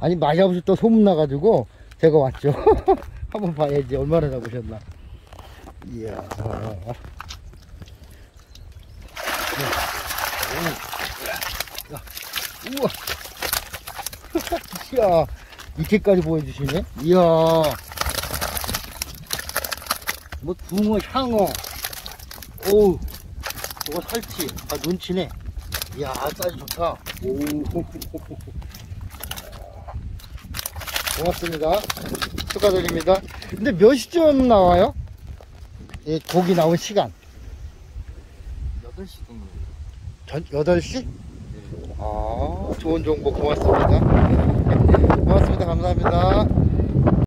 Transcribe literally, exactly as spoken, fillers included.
아니 맛이 없이 또 소문나가지고 제가 왔죠. 한번 봐야지 얼마나 잡으셨나. 이야. 야, 우와. 이야. 이렇게까지 보여주시네. 이야. 뭐 붕어, 향어. 오우. 저거 살치. 아, 눈치네. 이야, 사이즈 좋다. 오. 고맙습니다. 축하드립니다. 근데 몇 시쯤 나와요? 예, 고기 나온 시간. 여덟 시 정도. 전, 여덟 시? 네. 아, 좋은 정보 고맙습니다. 고맙습니다. 감사합니다.